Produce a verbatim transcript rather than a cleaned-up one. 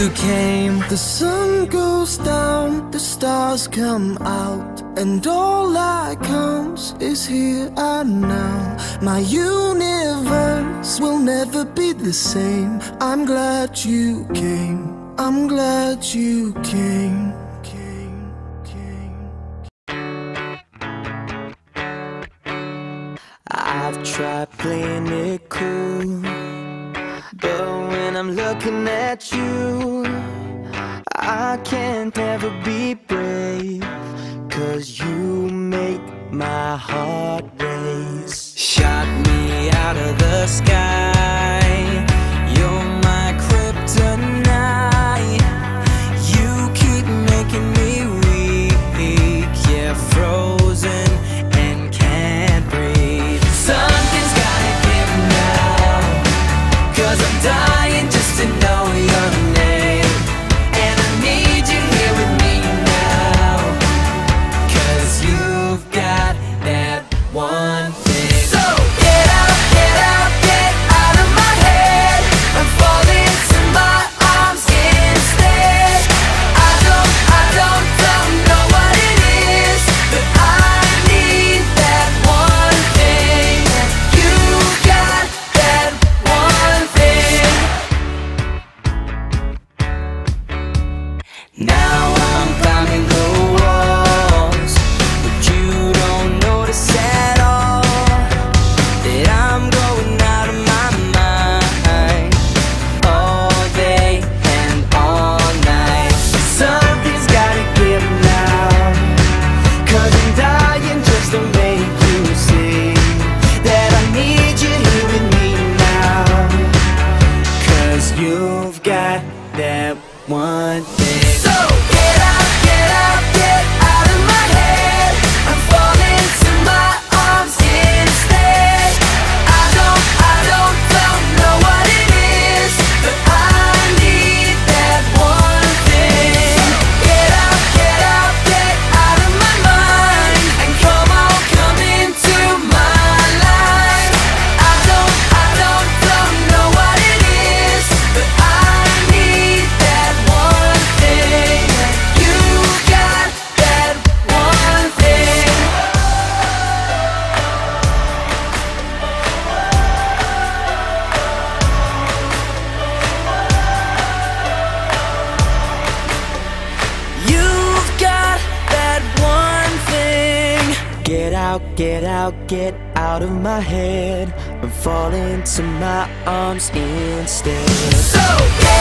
you came. The sun goes down, the stars come out, and all that counts is here and now. My universe will never be the same. I'm glad you came, I'm glad you came. I've tried playing it cool, but when I'm looking at you, I can't ever be brave, 'cause you make my heart race. Shot me out of the sky, you're my kryptonite. You keep making me weak, yeah, frozen and can't breathe. Something's gotta give now, 'cause I'm dying just to know your name. And I need you here with me now, 'cause you've got that one thing. So get out, get out, get out of my head. I'm falling to my arms instead. I don't, I don't, don't know what it is, but I need that one thing. You got that one thing. Now I'm climbing the walls, but you don't notice at all that I'm going out of my mind all day and all night. Something's gotta give now, 'cause I'm dying just to make you see that I need you here with me now, 'cause you've got that one thing. So get out, get out, get out of my head. I'm falling to my arms instead. I don't, I don't, don't know what it is, but I need that one thing. Get out, get out, get out of my mind, and come on, come into my life. I don't, I don't, don't know what it is, but I need that one thing. You got that one thing. You've got that one thing. Get out, get out, get out of my head. I'm falling to my arms instead. So